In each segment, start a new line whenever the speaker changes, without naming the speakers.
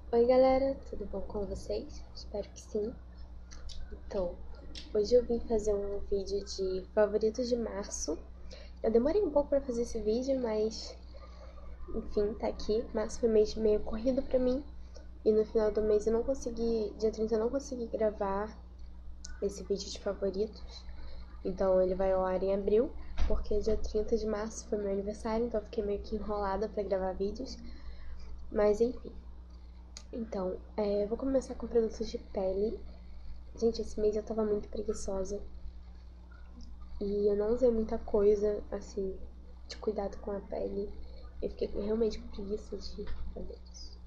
Oi galera, tudo bom com vocês? Espero que sim. Então, hoje eu vim fazer um vídeo de favoritos de março. Eu demorei um pouco pra fazer esse vídeo, mas enfim, tá aqui. Março foi mês meio corrido pra mim e no final do mês eu não consegui, dia 30 eu não consegui gravar esse vídeo de favoritos. Então ele vai ao ar em abril, porque dia 30 de março foi meu aniversário, então eu fiquei meio que enrolada pra gravar vídeos. Mas enfim. Então, eu vou começar com produtos de pele. Gente, esse mês eu tava muito preguiçosa e eu não usei muita coisa, assim, de cuidado com a pele. Eu fiquei realmente com preguiça de fazer isso.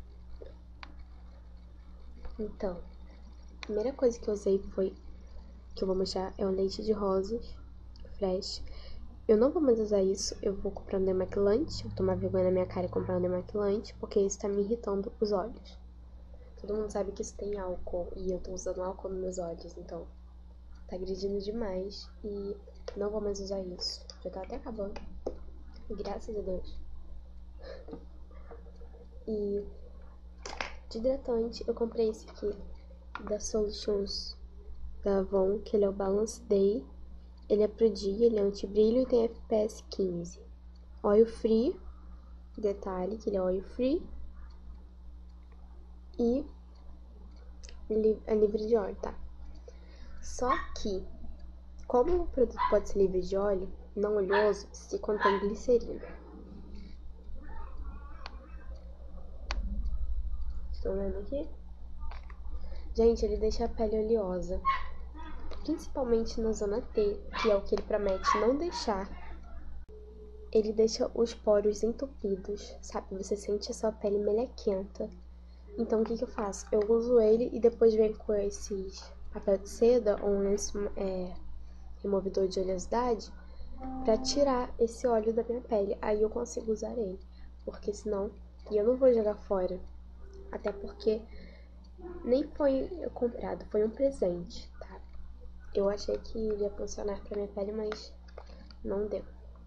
Então, a primeira coisa que eu usei foi, que eu vou mostrar, é o leite de rosas fresh. Eu não vou mais usar isso, eu vou comprar um demaquilante, vou tomar vergonha na minha cara e comprar um demaquilante, porque isso tá me irritando os olhos. Todo mundo sabe que isso tem álcool e eu tô usando álcool nos meus olhos, então tá agredindo demais e não vou mais usar isso. Já tá até acabando. Graças a Deus. E de hidratante eu comprei esse aqui da Solutions da Avon, que ele é o Balance Day. Ele é pro dia, ele é anti-brilho e tem FPS 15. Oil free, detalhe que ele é oil free. E é livre de óleo, tá? Só que, como o produto pode ser livre de óleo, não oleoso, se contém glicerina. Estão vendo aqui? Gente, ele deixa a pele oleosa, principalmente na zona T, que é o que ele promete não deixar. Ele deixa os poros entupidos, sabe? Você sente a sua pele melequenta. Então, o que eu faço? Eu uso ele e depois venho com esses papel de seda ou um lenço removedor de oleosidade pra tirar esse óleo da minha pele. Aí eu consigo usar ele, porque senão... E eu não vou jogar fora, até porque nem foi comprado, foi um presente, tá? Eu achei que iria funcionar pra minha pele, mas não deu.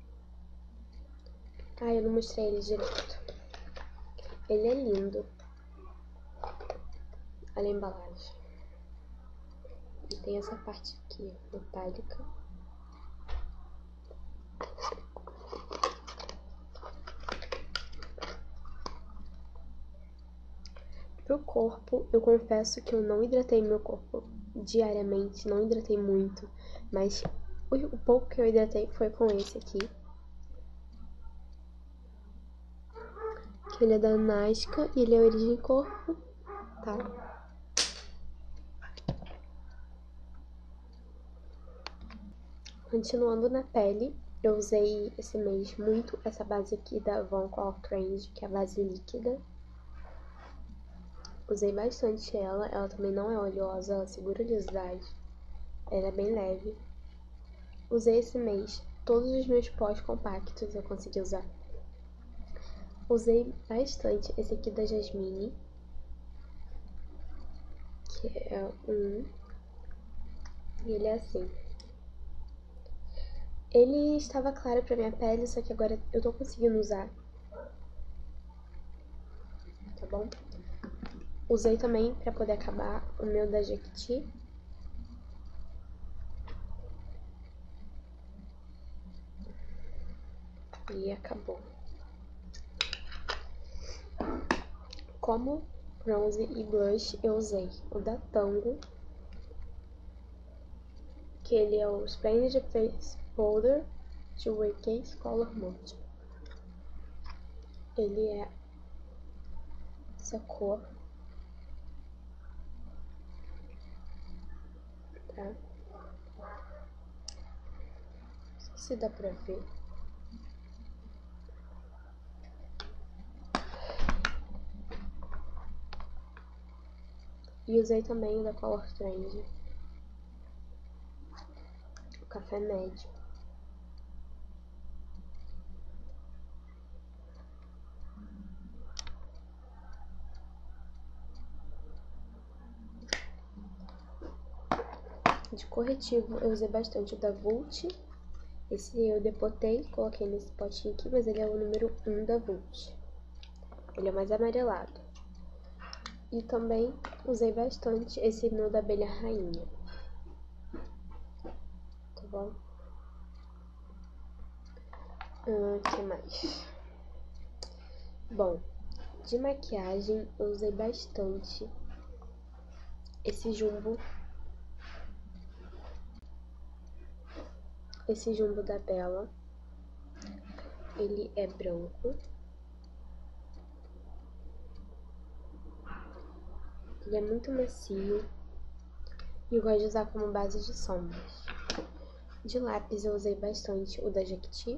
Ah, eu não mostrei ele direito. Ele é lindo. Olha a embalagem. E tem essa parte aqui, metálica. Pro corpo, eu confesso que eu não hidratei meu corpo diariamente, não hidratei muito, mas o pouco que eu hidratei foi com esse aqui. Que ele é da Nasca e ele é origem corpo, tá? Continuando na pele, eu usei esse mês muito essa base aqui da Avon Color Trend, que é a base líquida. Usei bastante ela também não é oleosa, ela segura a oleosidade. Ela é bem leve. Usei esse mês todos os meus pós compactos, eu consegui usar. Usei bastante esse aqui da Jasmine, que é e ele é assim. Ele estava claro pra minha pele, só que agora eu tô conseguindo usar. Tá bom? Usei também pra poder acabar o meu da Jequiti. E acabou. Como bronze e blush, eu usei o da Tango, que ele é o Splendid Face Powder Two-Way Case Color Mode. Ele é essa cor, tá? Não sei se dá pra ver. E usei também o da Color Trend, o café médio. De corretivo, eu usei bastante o da Vult. Esse eu depotei, coloquei nesse potinho aqui, mas ele é o número 1 da Vult. Ele é mais amarelado. E também usei bastante esse meu da abelha rainha. Tá bom? Que mais? Bom, de maquiagem eu usei bastante esse jumbo da Bella. Ele é branco. Ele é muito macio e eu gosto de usar como base de sombras. De lápis eu usei bastante o da Jequiti.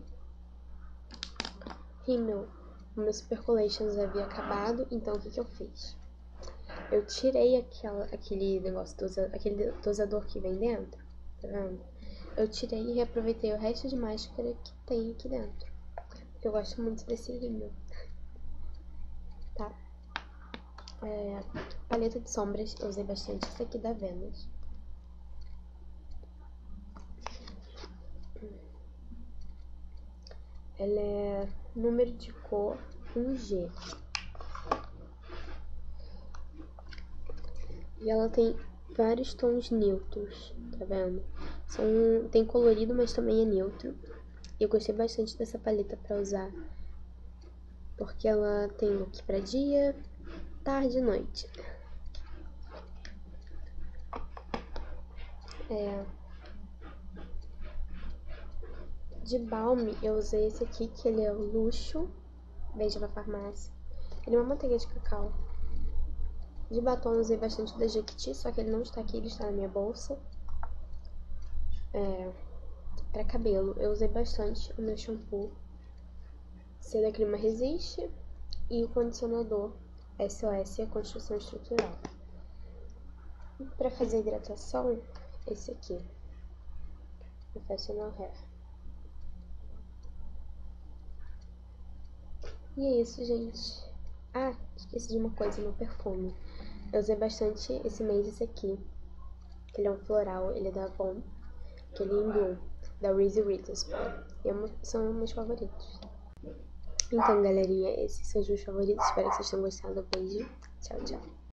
Rímel, o meu Super Collections havia acabado, então o que eu fiz? Eu tirei aquele negócio, aquele dosador que vem dentro, tá vendo? Eu tirei e reaproveitei o resto de máscara que tem aqui dentro. Eu gosto muito desse rímel, tá? Paleta de sombras, eu usei bastante essa aqui da Vênus. Ela é número de cor 1G. E ela tem vários tons neutros, tá vendo? Tem colorido, mas também é neutro. E eu gostei bastante dessa paleta pra usar, porque ela tem look pra dia, tarde e noite. De balme, eu usei esse aqui, que ele é o Luxo, vende na farmácia. Ele é uma manteiga de cacau. De batom, eu usei bastante da Jequiti, só que ele não está aqui, ele está na minha bolsa. Pra cabelo, eu usei bastante o meu shampoo Seda Clima Resiste e o condicionador SOS, a Construção Estrutural. E pra fazer hidratação, esse aqui, Professional Hair. E é isso, gente. Esqueci de uma coisa, meu perfume. Eu usei bastante esse mês esse aqui, que ele é um floral, ele é da Avon, que ele é em Bloom, da Reezy Witherspoon. São meus favoritos. Então, galerinha, esses são os meus favoritos. Espero que vocês tenham gostado. Beijo. Tchau, tchau.